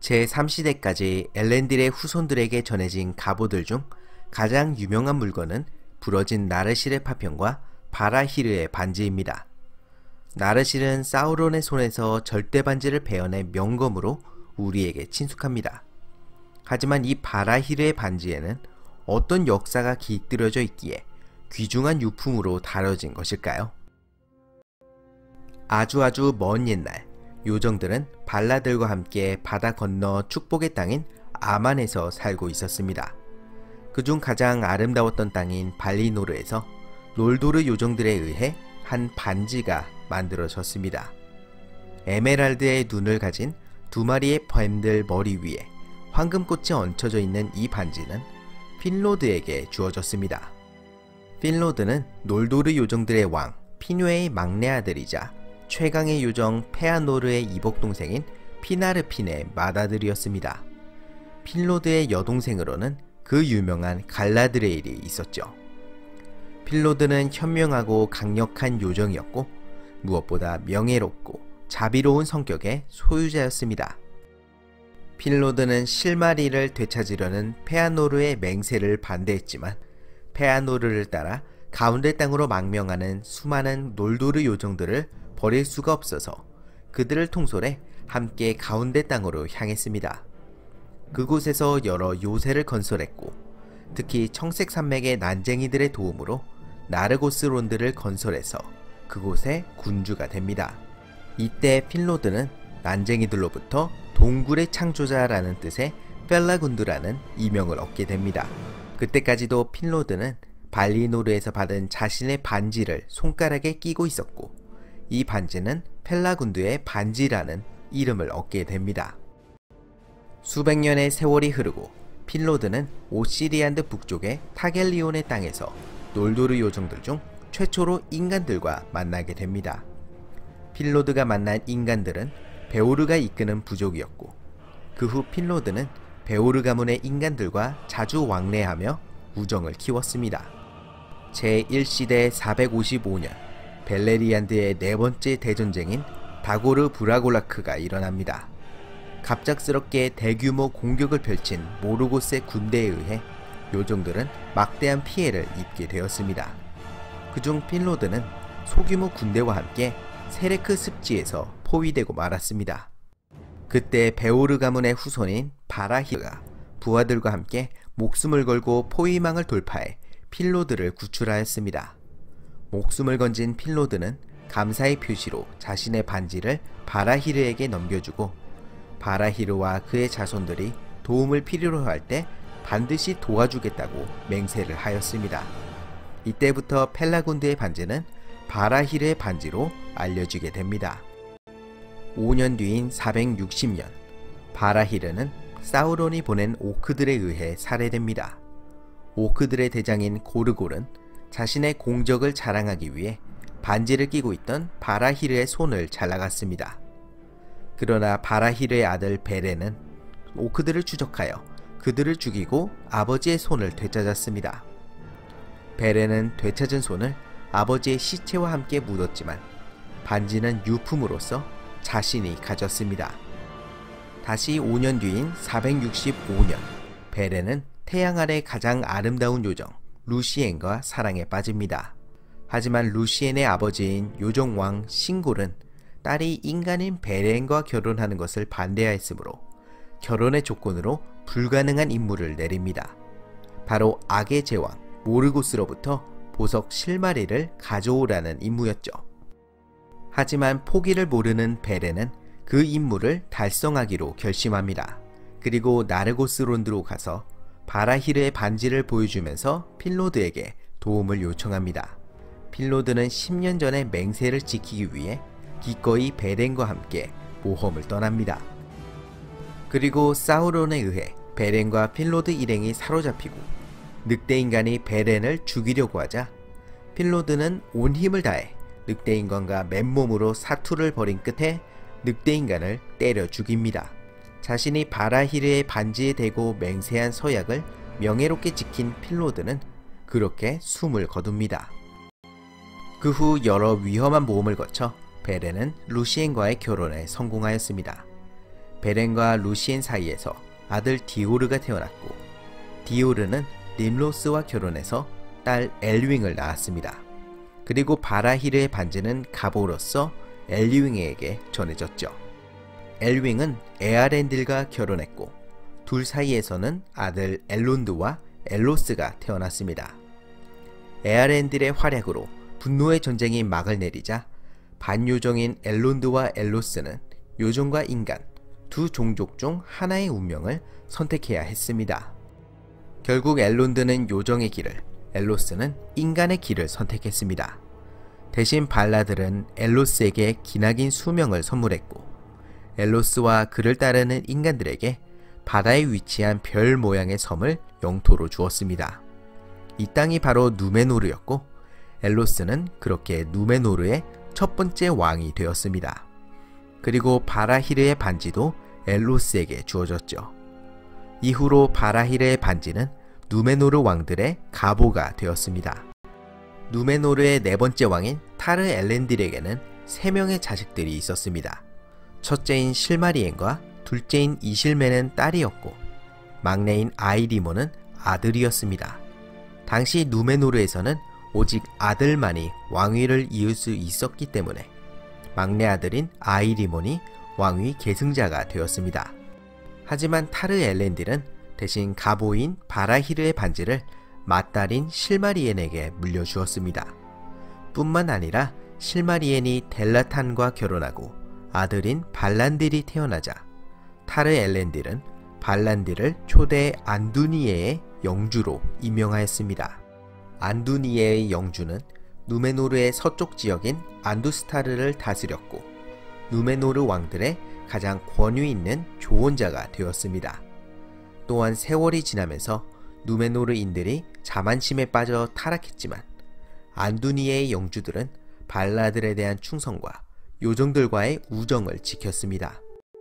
제3시대까지 엘렌딜의 후손들에게 전해진 갑오들 중 가장 유명한 물건은 부러진 나르실의 파편과 바라히르의 반지입니다. 나르실은 사우론의 손에서 절대 반지를 베어낸 명검으로 우리에게 친숙합니다. 하지만 이 바라히르의 반지에는 어떤 역사가 깃들여져 있기에 귀중한 유품으로 다뤄진 것일까요? 아주 먼 옛날, 요정들은 발라들과 함께 바다 건너 축복의 땅인 아만에서 살고 있었습니다. 그중 가장 아름다웠던 땅인 발리노르에서 놀도르 요정들에 의해 한 반지가 만들어졌습니다. 에메랄드의 눈을 가진 두 마리의 뱀들 머리 위에 황금꽃이 얹혀져 있는 이 반지는 핀로드에게 주어졌습니다. 핀로드는 놀도르 요정들의 왕 피뉴의 막내 아들이자 최강의 요정 페아노르의 이복동생인 피나르핀의 맏아들이었습니다. 핀로드의 여동생으로는 그 유명한 갈라드레일이 있었죠. 핀로드는 현명하고 강력한 요정이었고 무엇보다 명예롭고 자비로운 성격의 소유자였습니다. 핀로드는 실마리를 되찾으려는 페아노르의 맹세를 반대했지만 페아노르를 따라 가운데 땅으로 망명하는 수많은 놀도르 요정들을 버릴 수가 없어서 그들을 통솔해 함께 가운데 땅으로 향했습니다. 그곳에서 여러 요새를 건설했고 특히 청색산맥의 난쟁이들의 도움으로 나르고스론드를 건설해서 그곳의 군주가 됩니다. 이때 핀로드는 난쟁이들로부터 동굴의 창조자라는 뜻의 펠라군드라는 이명을 얻게 됩니다. 그때까지도 핀로드는 발리노르에서 받은 자신의 반지를 손가락에 끼고 있었고 이 반지는 펠라군드의 반지라는 이름을 얻게 됩니다. 수백 년의 세월이 흐르고 핀로드는 오시리안드 북쪽의 타겔리온의 땅에서 놀도르 요정들 중 최초로 인간들과 만나게 됩니다. 핀로드가 만난 인간들은 베오르가 이끄는 부족이었고 그 후 핀로드는 베오르 가문의 인간들과 자주 왕래하며 우정을 키웠습니다. 제1시대 455년 벨레리안드의 네 번째 대전쟁인 다고르 브라골라크가 일어납니다. 갑작스럽게 대규모 공격을 펼친 모르고스의 군대에 의해 요정들은 막대한 피해를 입게 되었습니다. 그중 핀로드는 소규모 군대와 함께 세레크 습지에서 포위되고 말았습니다. 그때 베오르 가문의 후손인 바라히르가 부하들과 함께 목숨을 걸고 포위망을 돌파해 핀로드를 구출하였습니다. 목숨을 건진 핀로드는 감사의 표시로 자신의 반지를 바라히르에게 넘겨주고 바라히르와 그의 자손들이 도움을 필요로 할 때 반드시 도와주겠다고 맹세를 하였습니다. 이때부터 펠라군드의 반지는 바라히르의 반지로 알려지게 됩니다. 5년 뒤인 460년 바라히르는 사우론이 보낸 오크들에 의해 살해됩니다. 오크들의 대장인 고르골은 자신의 공적을 자랑하기 위해 반지를 끼고 있던 바라히르의 손을 잘라갔습니다. 그러나 바라히르의 아들 베레는 오크들을 추적하여 그들을 죽이고 아버지의 손을 되찾았습니다. 베레는 되찾은 손을 아버지의 시체와 함께 묻었지만 반지는 유품으로서 자신이 가졌습니다. 다시 5년 뒤인 465년 베레는 태양 아래 가장 아름다운 요정 루시엔과 사랑에 빠집니다. 하지만 루시엔의 아버지인 요정왕 싱골은 딸이 인간인 베렌과 결혼하는 것을 반대하였으므로 결혼의 조건으로 불가능한 임무를 내립니다. 바로 악의 제왕 모르고스로부터 보석 실마리를 가져오라는 임무였죠. 하지만 포기를 모르는 베렌은 그 임무를 달성하기로 결심합니다. 그리고 나르고스론드로 가서 바라히르의 반지를 보여주면서 핀로드에게 도움을 요청합니다. 핀로드는 10년 전의 맹세를 지키기 위해 기꺼이 베렌과 함께 모험을 떠납니다. 그리고 사우론에 의해 베렌과 핀로드 일행이 사로잡히고 늑대인간이 베렌을 죽이려고 하자 핀로드는 온 힘을 다해 늑대인간과 맨몸으로 사투를 벌인 끝에 늑대인간을 때려 죽입니다. 자신이 바라히르의 반지에 대고 맹세한 서약을 명예롭게 지킨 핀로드는 그렇게 숨을 거둡니다. 그 후 여러 위험한 모험을 거쳐 베렌은 루시엔과의 결혼에 성공하였습니다. 베렌과 루시엔 사이에서 아들 디오르가 태어났고, 디오르는 림로스와 결혼해서 딸 엘윙을 낳았습니다. 그리고 바라히르의 반지는 가보로서 엘윙에게 전해졌죠. 엘윙은 에아렌딜과 결혼했고, 둘 사이에서는 아들 엘론드와 엘로스가 태어났습니다. 에아렌딜의 활약으로 분노의 전쟁이 막을 내리자 반요정인 엘론드와 엘로스는 요정과 인간 두 종족 중 하나의 운명을 선택해야 했습니다. 결국 엘론드는 요정의 길을, 엘로스는 인간의 길을 선택했습니다. 대신 발라들은 엘로스에게 기나긴 수명을 선물했고, 엘로스와 그를 따르는 인간들에게 바다에 위치한 별 모양의 섬을 영토로 주었습니다. 이 땅이 바로 누메노르였고, 엘로스는 그렇게 누메노르의 첫 번째 왕이 되었습니다. 그리고 바라히르의 반지도 엘로스에게 주어졌죠. 이후로 바라히르의 반지는 누메노르 왕들의 가보가 되었습니다. 누메노르의 네 번째 왕인 타르 엘렌딜에게는 3명의 자식들이 있었습니다. 첫째인 실마리엔과 둘째인 이실메는 딸이었고, 막내인 아이리모는 아들이었습니다. 당시 누메노르에서는 오직 아들만이 왕위를 이을 수 있었기 때문에 막내 아들인 아이리몬이 왕위 계승자가 되었습니다. 하지만 타르 엘렌딜은 대신 가보인 바라히르의 반지를 맏딸인 실마리엔에게 물려주었습니다. 뿐만 아니라 실마리엔이 델라탄과 결혼하고 아들인 발란딜이 태어나자 타르 엘렌딜은 발란딜을 초대 안두니에의 영주로 임명하였습니다. 안두니에의 영주는 누메노르의 서쪽 지역인 안두스타르를 다스렸고, 누메노르 왕들의 가장 권위 있는 조언자가 되었습니다. 또한 세월이 지나면서 누메노르인들이 자만심에 빠져 타락했지만, 안두니에의 영주들은 발라들에 대한 충성과 요정들과의 우정을 지켰습니다.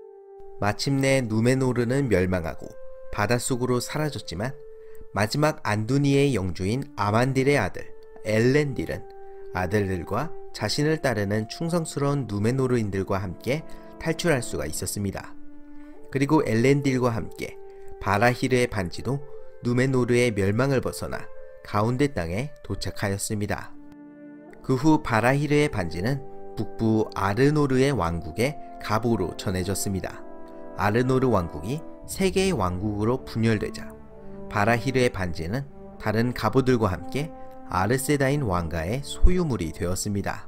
마침내 누메노르는 멸망하고 바닷속으로 사라졌지만, 마지막 안두니의 영주인 아만딜의 아들 엘렌딜은 아들들과 자신을 따르는 충성스러운 누메노르인들과 함께 탈출할 수가 있었습니다. 그리고 엘렌딜과 함께 바라히르의 반지도 누메노르의 멸망을 벗어나 가운데 땅에 도착하였습니다. 그 후 바라히르의 반지는 북부 아르노르의 왕국의 가보로 전해졌습니다. 아르노르 왕국이 3개의 왕국으로 분열되자 바라히르의 반지는 다른 가보들과 함께 아르세다인 왕가의 소유물이 되었습니다.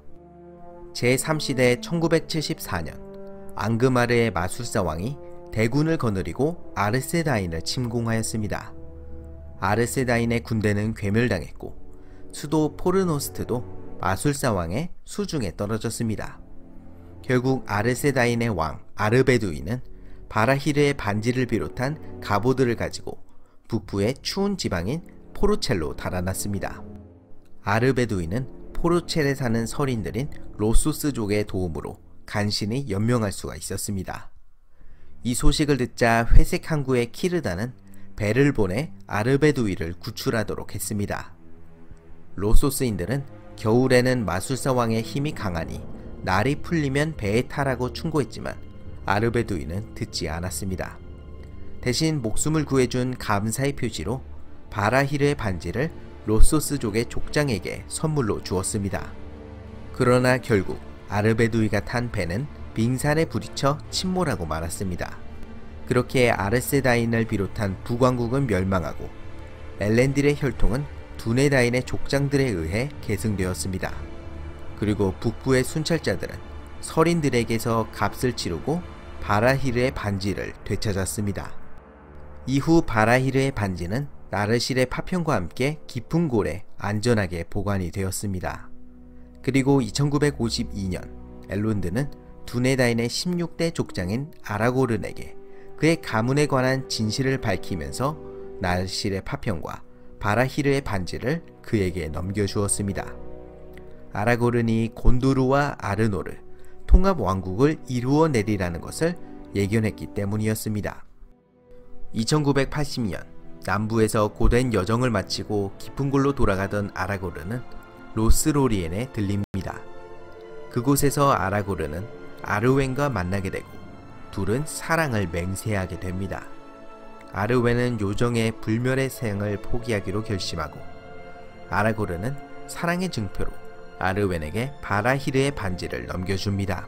제3시대 1974년 앙그마르의 마술사 왕이 대군을 거느리고 아르세다인을 침공하였습니다. 아르세다인의 군대는 괴멸당했고, 수도 포르노스트도 마술사 왕의 수중에 떨어졌습니다. 결국 아르세다인의 왕 아르베두이는 바라히르의 반지를 비롯한 가보들을 가지고 북부의 추운 지방인 포르첼로 달아났습니다. 아르베두이는 포르첼에 사는 서린들인 로소스족의 도움으로 간신히 연명할 수가 있었습니다. 이 소식을 듣자 회색 항구의 키르다는 배를 보내 아르베두이를 구출하도록 했습니다. 로소스인들은 겨울에는 마술사 왕의 힘이 강하니 날이 풀리면 배에 타라고 충고했지만 아르베두이는 듣지 않았습니다. 대신 목숨을 구해준 감사의 표시로 바라히르의 반지를 로소스족의 족장에게 선물로 주었습니다. 그러나 결국 아르베두이가 탄 배는 빙산에 부딪혀 침몰하고 말았습니다. 그렇게 아르세다인을 비롯한 북왕국은 멸망하고 엘렌딜의 혈통은 두네다인의 족장들에 의해 계승되었습니다. 그리고 북부의 순찰자들은 서린들에게서 값을 치르고 바라히르의 반지를 되찾았습니다. 이후 바라히르의 반지는 나르실의 파편과 함께 깊은 골에 안전하게 보관이 되었습니다. 그리고 2952년 엘론드는 두네다인의 16대 족장인 아라고른에게 그의 가문에 관한 진실을 밝히면서 나르실의 파편과 바라히르의 반지를 그에게 넘겨주었습니다. 아라고른이 곤도르와 아르노르, 통합 왕국을 이루어내리라는 것을 예견했기 때문이었습니다. 2980년 남부에서 고된 여정을 마치고 깊은 골로 돌아가던 아라고르는 로스로리엔에 들립니다. 그곳에서 아라고르는 아르웬과 만나게 되고 둘은 사랑을 맹세하게 됩니다. 아르웬은 요정의 불멸의 생을 포기하기로 결심하고 아라고르는 사랑의 증표로 아르웬에게 바라히르의 반지를 넘겨줍니다.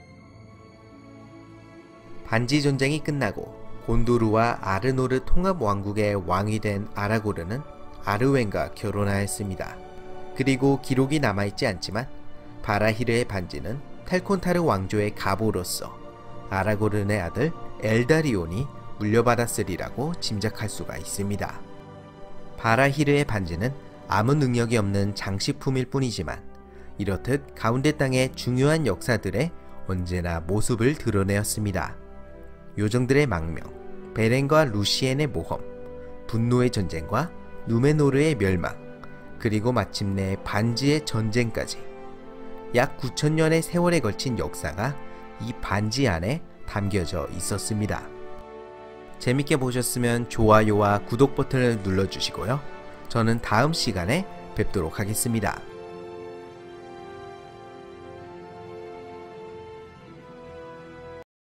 반지 전쟁이 끝나고 곤도르와 아르노르 통합 왕국의 왕이 된 아라고르는 아르웬과 결혼하였습니다. 그리고 기록이 남아있지 않지만 바라히르의 반지는 텔콘타르 왕조의 가보로서 아라고른의 아들 엘다리온이 물려받았으리라고 짐작할 수가 있습니다. 바라히르의 반지는 아무 능력이 없는 장식품일 뿐이지만 이렇듯 가운데 땅의 중요한 역사들의 언제나 모습을 드러내었습니다. 요정들의 망명, 베렌과 루시엔의 모험, 분노의 전쟁과 누메노르의 멸망, 그리고 마침내 반지의 전쟁까지 약 9,000년의 세월에 걸친 역사가 이 반지 안에 담겨져 있었습니다. 재밌게 보셨으면 좋아요와 구독 버튼을 눌러주시고요. 저는 다음 시간에 뵙도록 하겠습니다.